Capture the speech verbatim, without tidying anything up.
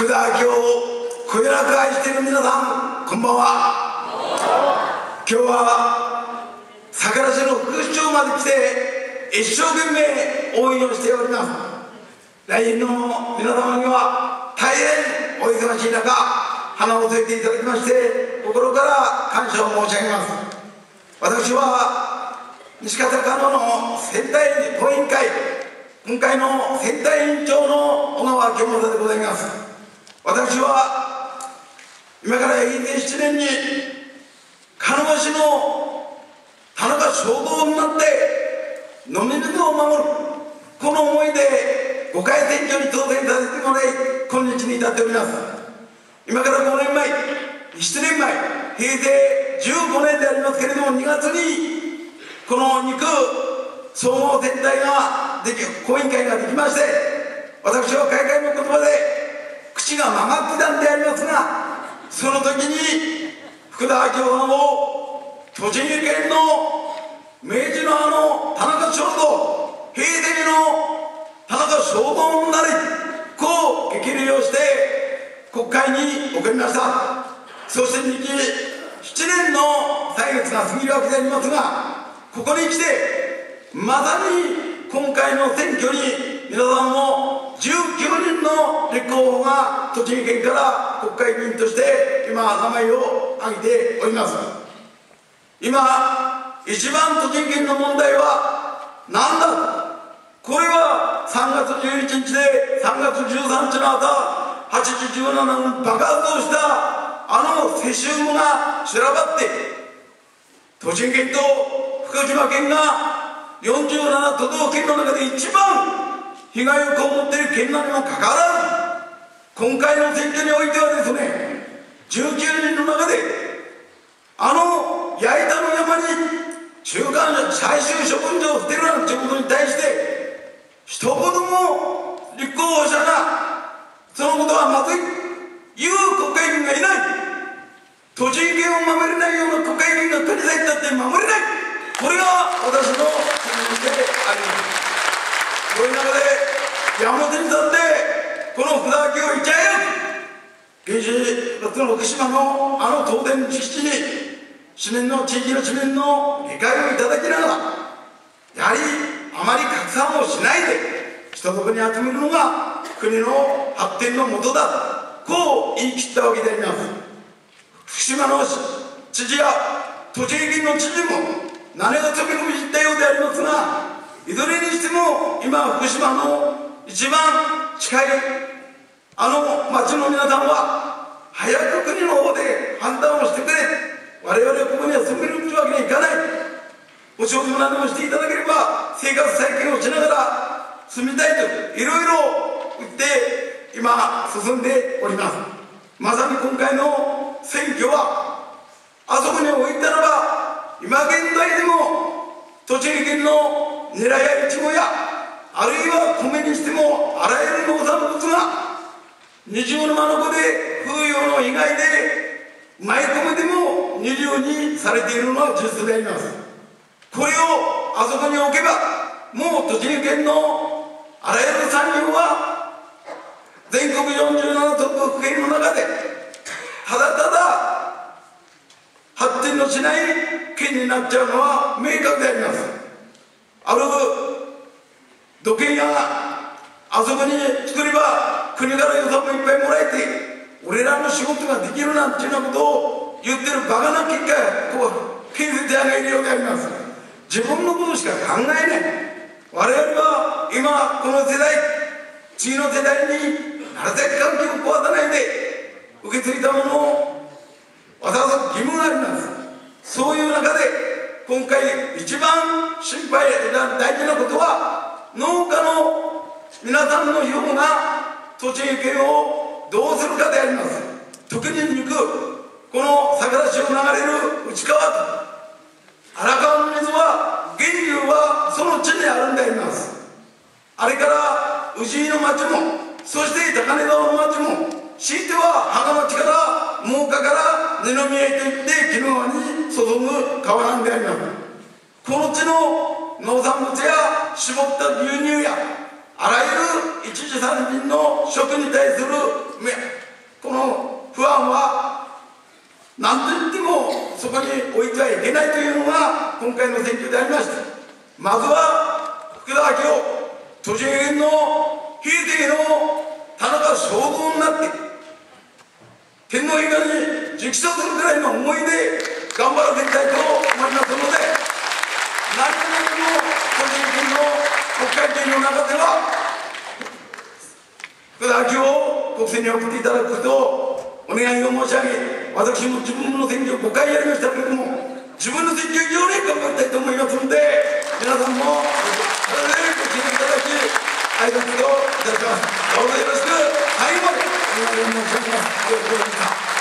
福田明をこよなく愛している皆さん、こんばんは。今日は佐倉市の副市長まで来て一生懸命応援をしております。来賓の皆様には大変お忙しい中、花を添えていただきまして心から感謝を申し上げます。私は西方加納の選対後援会、今回の選対委員長の小川清正でございます。私は今から平成しちねんに鹿沼市の田中正道になって飲み水を守る、この思いでごかい選挙に当選させてもらい今日に至っております。今からごねんまえ、ななねんまえ、平成じゅうごねんでありますけれども、にがつにこのに区総合選対ができ後援会ができまして、私は開会の言葉で口が曲がってたんでありますが、その時に福田明夫さんを栃木県の明治のあの田中正道、平成の田中正道になり、こう激励をして国会に送りました。そしてにじゅうななねんの歳月が過ぎるわけでありますが、ここに来てまさに今回の選挙に皆さんもじゅうきゅうにんの立候補が栃木県から国会議員として今名前を挙げております。今一番栃木県の問題は何だ。これはさんがつじゅういちにちでさんがつじゅうさんにちの朝はちじじゅうななふん爆発をしたあのセシウムが散らばって、栃木県と福島県がよんじゅうななとどうけんの中で一番被害を被っている県なにもかかわらず、今回の選挙においてはですね、じゅうきゅうにんの中であの矢板の山に中間最終処分場を捨てるなんていうことに対して一言も立候補者がそのことはまずい言う国会議員がいない。栃木県を守れないような国会議員が国際だって守れない。これが私の責任であります。そういう中で山手に立ってこの福田明をいち早く原子の福島のあの東電敷地に市民の地域の市民の理解をいただきながら、やはりあまり拡散をしないで人とこに集めるのが国の発展のもとだ、こう言い切ったわけであります。福島の知事や栃木県の知事も何が飛び込み知ったようでありますが、いずれにしても今福島の一番近いあの町の皆さんは早く国の方で判断をしてくれ、我々はここには住めるというわけにはいかない、お仕事も何でもしていただければ生活再建をしながら住みたいといろいろ言って今進んでおります。まさに今回の選挙はあそこに置いたらば、今現在でも栃木県のニラやイチゴやあるいは米にしてもあらゆる農産物が二重の間の子で風用の被害で舞米でも二重にされているのは事実であります。これをあそこに置けばもう栃木県のあらゆる産業は全国よんじゅうなな都道府県の中でただただ発展のしない県になっちゃうのは明確であります。ある土建屋があそこに作れば国から予算もいっぱいもらえて俺らの仕事ができるなんていうようなことを言ってるバカな結果こう建設屋がいるようであります。自分のことしか考えない。我々は今この世代次の世代になるべく環境を壊さないで受け継いだものを渡す義務があります。そういう中で今回一番心配な大事なことは農家の皆さんの票が栃木県をどうするかであります。特に肉この佐倉市を流れる内川と荒川の水は源流はその地にあるんであります。あれから宇治井の町もそして高根沢の町も強いては芳賀町から真岡から二宮へといって鬼怒川に注ぐ川なんであります。この地の農産物や絞った牛乳やあらゆる一次産品の食に対するまずは福田明夫都知事議員の平成の田中将軍になって天皇陛下に直訴するくらいの思いで頑張らせたいと思いますので、何よりも都知事議員の国会議員の中では福田明夫を国政に送っていただくことをお願いを申し上げ、私も自分の選挙ごかいやりましたけれども、自分の選挙以上に頑張りたいと思いますので、皆さんもそれでご支援いただき挨拶をいたします。どうぞよろしく最後までお願いを申し上げます。ありがとうございました。